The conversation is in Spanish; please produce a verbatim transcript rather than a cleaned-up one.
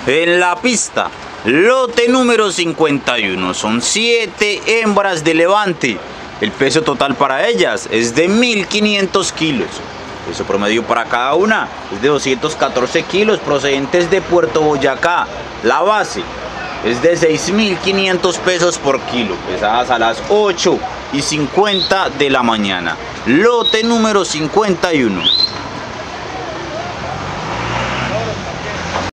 En la pista, lote número cincuenta y uno, son siete hembras de levante. El peso total para ellas es de mil quinientos kilos. El peso promedio para cada una es de doscientos catorce kilos, procedentes de Puerto Boyacá. La base es de seis mil quinientos pesos por kilo, pesadas a las ocho y cincuenta de la mañana. Lote número cincuenta y uno.